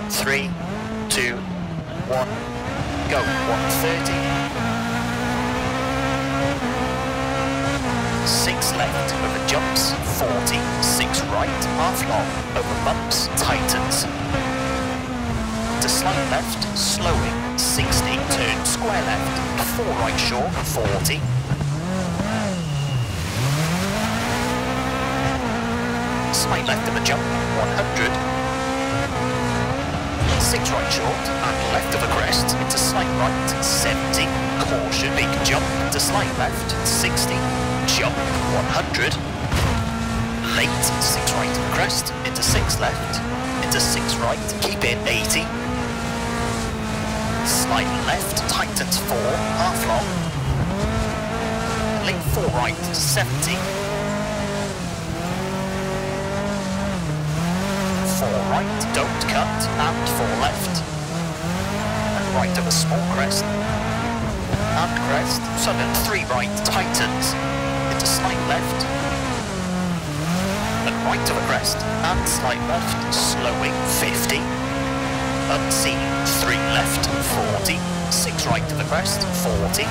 3, 2, 1, go. 130. 6 left over jumps, 40, 6 right, half long, over bumps, tightens. To slight left, slowing, 60, turn square left, 4 right short, 40. Slight left of a jump, 100. 6 right short, and left of a crest, into slight right, 70. Caution, big jump, to slight left, 60. Jump, 100. Late, 6 right of a crest, into 6 left, into 6 right, keep in, 80. Slight left, tightens 4, half long. Late 4 right, 70. 4 right, don't cut, and 4 left. And right of a small crest. And crest, sudden 3 right, tightens. Into slight left. And right of a crest, and slight left, slowing, 50. Unseen, 3 left, 40. 6 right of the crest, 40.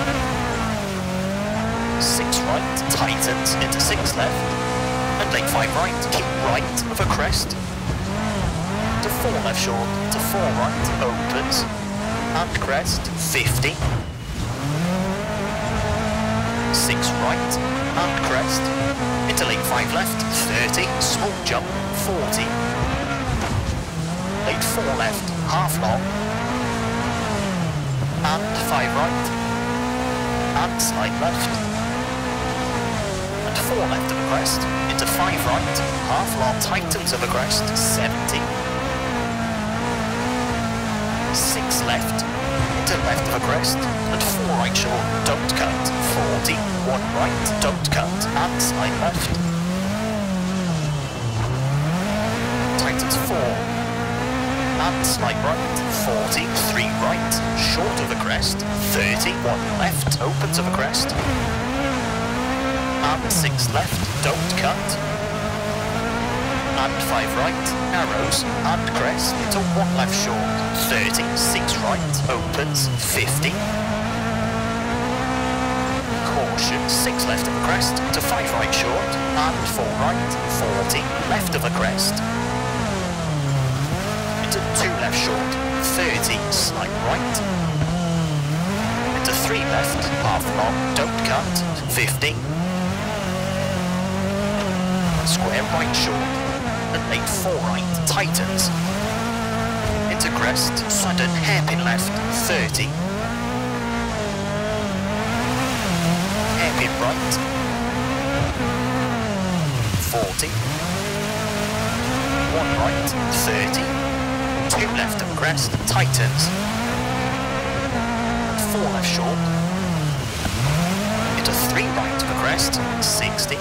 6 right, tightens, into 6 left. And late 5 right, keep right of a crest. To 4 left short, to 4 right, opens, and crest, 50. 6 right, and crest, into late 5 left, 30, small jump, 40. Late 4 left, half long, and 5 right, and slight left, and 4 left of a crest, into 5 right, half long, tightens of a crest, 70. 6 left, into left of a crest, and 4 right short, don't cut, 40, 1 right, don't cut, and slight left. Tightens 4, and slight right, 40, 3 right, short of a crest, 30, 1 left, opens of a crest, and 6 left, don't cut. And 5 right, narrows, and crest, into 1 left short, 30, 6 right, opens, 50. Caution, 6 left of a crest, to 5 right short, and 4 right, 40, left of a crest. Into 2 left short, 30, slight right. Into 3 left, half long, don't cut, 50. Square right short. And late 4 right, tightens. Into crest, sudden hairpin left, 30. Hairpin right, 40. 1 right, 30. 2 left of crest, tightens. And 4 left short. Into 3 right of a crest, 60.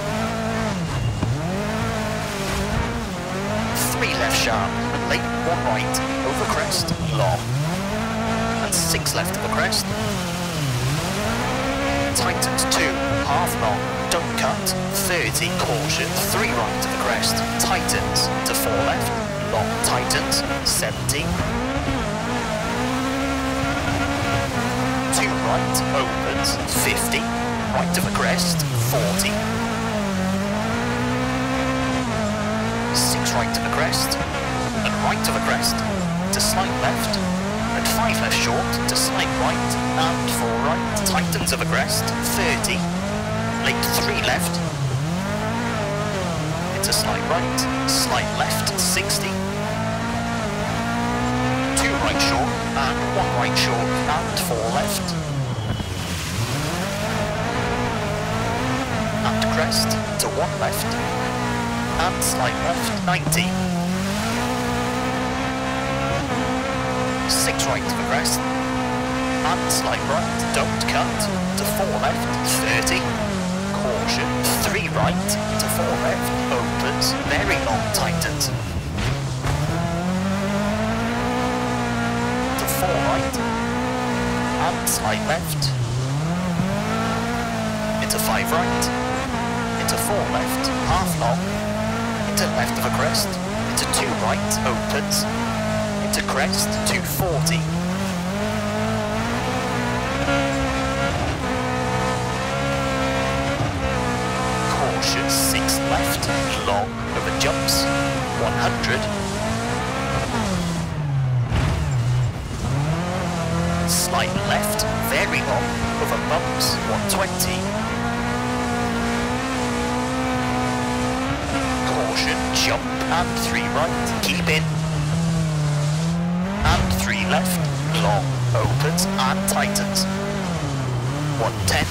3 left sharp, and late 1 right, over crest, long. And 6 left of the crest. Tightens 2, half long, don't cut, 30, caution, 3 right of the crest, tightens, to 4 left, long tightens, 70. 2 right, opens, 50, right of the crest, 40. 6 right of a crest, and right of a crest, to slight left, and 5 left short, to slight right, and 4 right, tightens of a crest, 30, late 3 left, into slight right, slight left, 60, 2 right short, and 1 right short, and 4 left, and crest, to 1 left, and slight left, 90. 6 right of a crest, and slight right, don't cut, to 4 left, 30. Caution, 3 right, to 4 left, opens, very long tightens. To 4 right, and slight left. Into 5 right, into 4 left, half long. Into left of a crest, into 2 right, opens, into crest, 240. Caution, 6 left, long over jumps, 100. Slight left, very long over bumps, 120. Caution, jump and 3 right, keep in. And 3 left, long, opens and tightens. 110.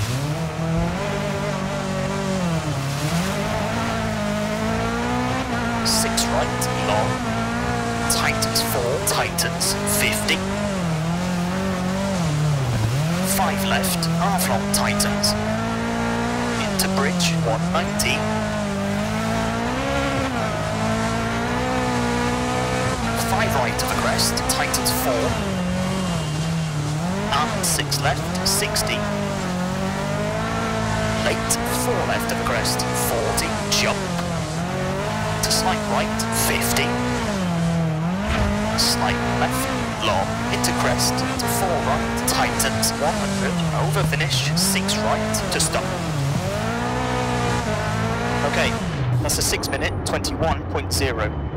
Six right, long, tightens 4, tightens 50. 5 left, half long tightens. Into bridge, 190. 5 right of the crest, tightens 4. And 6 left, 60. Late, 4 left of the crest, 40, jump. To slight right, 50. Slight left, long, into crest, to 4 right, tightens, 100, over finish, 6 right, to stop. Okay, that's a 6 minute, 21.0.